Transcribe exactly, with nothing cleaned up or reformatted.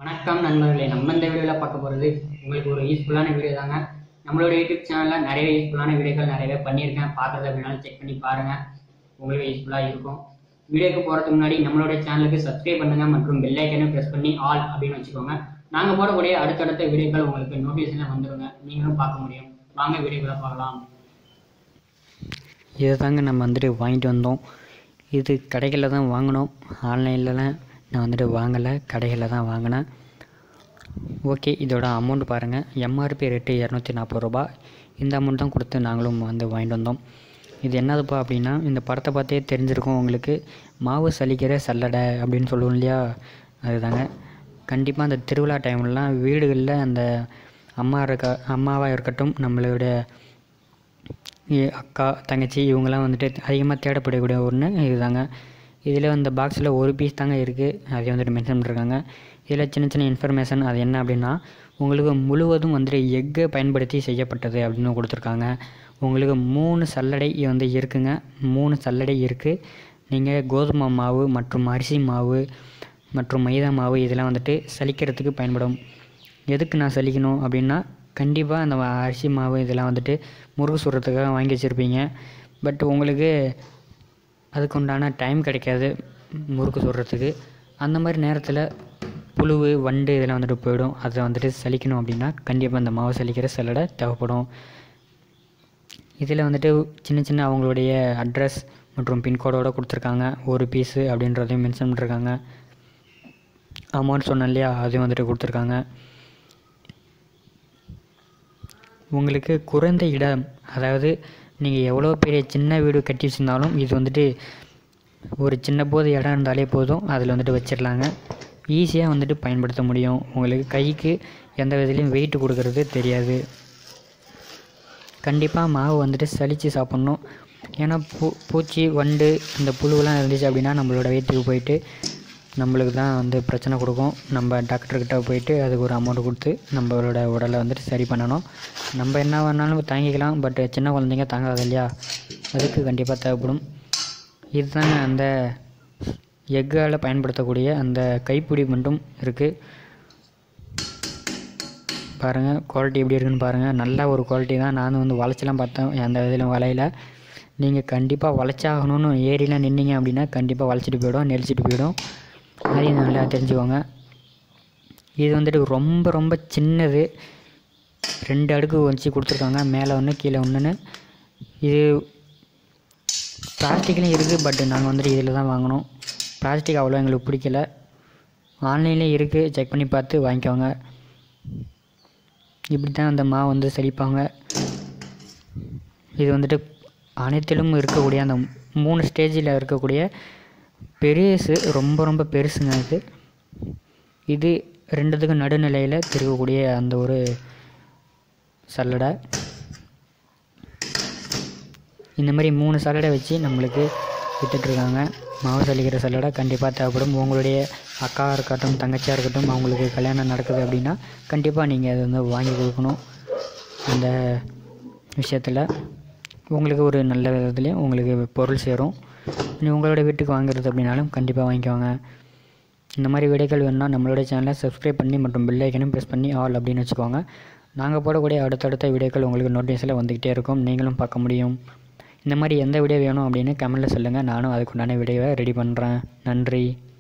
வணக்கம் நண்பர்களே, நம்ம இந்த வீடியோவில் பார்க்க போகிறது உங்களுக்கு ஒரு யூஸ்ஃபுல்லான வீடியோ தாங்க. நம்மளோட யூடியூப் சேனலில் நிறைய யூஸ்ஃபுல்லான வீடியோக்கள் நிறையவே பண்ணியிருக்கேன். பார்க்குறது அப்படின்னாலும் செக் பண்ணி பாருங்கள், உங்களுக்கு யூஸ்ஃபுல்லாக இருக்கும். வீடியோக்கு போகிறதுக்கு முன்னாடி நம்மளோட சேனலுக்கு சப்ஸ்கிரைப் பண்ணுங்கள் மற்றும் பெல் ஐக்கனையும் ப்ரெஸ் பண்ணி ஆல் அப்படின்னு வச்சுக்கோங்க. நாங்கள் போடக்கூடிய அடுத்தடுத்த வீடியோக்கள் உங்களுக்கு நோட்டிஃபிகேஷனில் வந்துடுங்க, நீங்களும் பார்க்க முடியும். வாங்க வீடியோக்களை பார்க்கலாம். இதை தாங்க நம்ம வந்துட்டு வாங்கிட்டு வந்தோம். இது கடைகளில் தான் வாங்கினோம், ஆன்லைன்லலாம் நான் வந்துட்டு வாங்கலை, கடைகளில் தான் வாங்கினேன். ஓகே, இதோட அமௌண்ட் பாருங்கள். எம்ஆர்பி ரேட்டு இரநூத்தி நாற்பது ரூபா. இந்த அமௌண்ட் தான் கொடுத்து நாங்களும் வந்து வாங்கிட்டு வந்தோம். இது என்னதுப்பா அப்படின்னா, இந்த படத்தை பார்த்தே தெரிஞ்சிருக்கும் உங்களுக்கு, மாவு சலிக்கிற சல்லடை அப்படின்னு சொல்லுவோம் இல்லையா, அதுதாங்க. கண்டிப்பாக அந்த திருவிழா டைம்லலாம் வீடுகளில் அந்த அம்மா இருக்க அம்மாவாக இருக்கட்டும், நம்மளோட அக்கா தங்கச்சி இவங்கெல்லாம் வந்துட்டு அதிகமாக தேடப்படக்கூடிய ஒன்று இதுதாங்க. இதில் இந்த பாக்ஸில் ஒரு பீஸ் தாங்க இருக்குது, அதை வந்துட்டு மென்ஷன் பண்ணிருக்காங்க. இதில் சின்ன சின்ன இன்ஃபர்மேஷன் அது என்ன அப்படின்னா, உங்களுக்கு முழுவதும் வந்துட்டு எக்கை பயன்படுத்தி செய்யப்பட்டது அப்படின்னு கொடுத்துருக்காங்க. உங்களுக்கு மூணு சல்லடை வந்து இருக்குங்க, மூணு சல்லடை இருக்குது. நீங்கள் கோதுமை மாவு மற்றும் அரிசி மாவு மற்றும் மைதா மாவு இதெல்லாம் வந்துட்டு சலிக்கிறதுக்கு பயன்படும். எதுக்கு நான் சலிக்கணும் அப்படின்னா, கண்டிப்பாக அந்த அரிசி மாவு இதெல்லாம் வந்துட்டு முறுக்கு சுடுறதுக்காக வாங்கி வச்சுருப்பீங்க. பட் உங்களுக்கு அதுக்கு உண்டான டைம் கிடைக்காது முறுக்கு சுடுறதுக்கு. அந்த மாதிரி நேரத்தில் புழு வண்டு இதெல்லாம் வந்துட்டு போயிடும். அதை வந்துட்டு சலிக்கணும் அப்படின்னா கண்டிப்பாக அந்த மாவு சலிக்கிற சல்லடை தேவைப்படும். இதில் வந்துட்டு சின்ன சின்ன அவங்களுடைய அட்ரஸ் மற்றும் பின்கோடோடு கொடுத்துருக்காங்க. ஒரு பீஸு அப்படின்றதையும் மென்ஷன் பண்ணிருக்காங்க. அமௌண்ட் சொன்னேன் இல்லையா, அதையும் வந்துட்டு கொடுத்துருக்காங்க. உங்களுக்கு குறைந்த இடம், அதாவது நீங்கள் எவ்வளோ பெரிய சின்ன வீடு கட்டி வச்சுருந்தாலும் இது வந்துட்டு ஒரு சின்ன போது இடம் இருந்தாலே போதும், அதில் வந்துட்டு வச்சிடலாங்க. ஈஸியாக வந்துட்டு பயன்படுத்த முடியும். உங்களுக்கு கைக்கு எந்த விதத்துலையும் வெயிட் கொடுக்கறது தெரியாது. கண்டிப்பாக மாவு வந்துட்டு சலித்து சாப்பிட்ணும். ஏன்னா பூ பூச்சி வண்டு இந்த புழுவெல்லாம் இருந்துச்சு அப்படின்னா நம்மளோட வயிற்றுக்கு போயிட்டு நம்மளுக்கு தான் வந்து பிரச்சனை கொடுக்கும். நம்ம டாக்டர்கிட்ட போயிட்டு அதுக்கு ஒரு அமௌண்ட் கொடுத்து நம்மளோட உடலை வந்துட்டு சரி பண்ணணும். நம்ம என்ன வேணாலும் தாங்கிக்கலாம், பட் சின்ன குழந்தைங்க தாங்காது இல்லையா, அதுக்கு கண்டிப்பாக தேவைப்படும். இதுதாங்க அந்த எக்கால் பயன்படுத்தக்கூடிய அந்த கைப்பிடி மட்டும் இருக்குது. பாருங்கள் குவாலிட்டி எப்படி இருக்குன்னு பாருங்கள். நல்ல ஒரு குவாலிட்டி தான். நானும் வந்து வளைச்சலாம் பார்த்தேன், எந்த இதிலும் வளையல. நீங்கள் கண்டிப்பாக வளைச்சாகணும்னு ஏரியில் நின்னீங்க அப்படின்னா கண்டிப்பாக வளைச்சிட்டு போயிடும், நெரிச்சிட்டு போயிடும். அதையும் நல்லா தெரிஞ்சுக்கோங்க. இது வந்துட்டு ரொம்ப ரொம்ப சின்னது, ரெண்டு அடுக்கு வச்சு கொடுத்துருக்காங்க, மேலே ஒன்று கீழே ஒன்றுன்னு. இது பிளாஸ்டிக்லேயும் இருக்குது, பட் நாங்கள் வந்துட்டு இதில் தான் வாங்கினோம். பிளாஸ்டிக் அவ்வளோ எங்களுக்கு பிடிக்கல. ஆன்லைன்லேயும் இருக்குது, செக் பண்ணி பார்த்து வாங்கிக்கோங்க. இப்படி தான் அந்த மாவு வந்து சலிப்பாங்க. இது வந்துட்டு அனைத்திலும் இருக்கக்கூடிய அந்த மூணு ஸ்டேஜில் இருக்கக்கூடிய பெருசு, ரொம்ப ரொம்ப பெருசுங்க. இது இது ரெண்டுத்துக்கும் நடுநிலையில் திருக்கக்கூடிய அந்த ஒரு சல்லடை. இந்த மாதிரி மூணு சல்லடை வச்சு நம்மளுக்கு விற்றுட்ருக்காங்க. மாவு சலிக்கிற சல்லடை கண்டிப்பாக தேவைப்படும். உங்களுடைய அக்கா இருக்கட்டும், தங்கச்சியாக இருக்கட்டும், அவங்களுக்கு கல்யாணம் நடக்குது அப்படின்னா கண்டிப்பாக நீங்கள் அதை வந்து வாங்கி கொடுக்கணும். அந்த விஷயத்தில் உங்களுக்கு ஒரு நல்ல விதத்துலேயும் உங்களுக்கு பொருள் சேரும். உங்களோட வீட்டுக்கு வாங்குறது அப்படின்னாலும் கண்டிப்பாக வாங்கிக்கோங்க. இந்த மாதிரி வீடியோக்கள் வேணும்னா நம்மளோட சேனலை சப்ஸ்கிரைப் பண்ணி மற்றும் பெல் ஐக்கனையும் ப்ரெஸ் பண்ணி ஆல் அப்படின்னு வச்சுக்கோங்க. நாங்கள் போடக்கூடிய அடுத்தடுத்த வீடியோக்கள் உங்களுக்கு நோட்டிஃபிகேஷனில் வந்துக்கிட்டே இருக்கும், நீங்களும் பார்க்க முடியும். இந்த மாதிரி எந்த வீடியோ வேணும் அப்படின்னு கமெண்ட்டில் சொல்லுங்கள், நானும் அதுக்குண்டான வீடியோவை ரெடி பண்ணுறேன். நன்றி.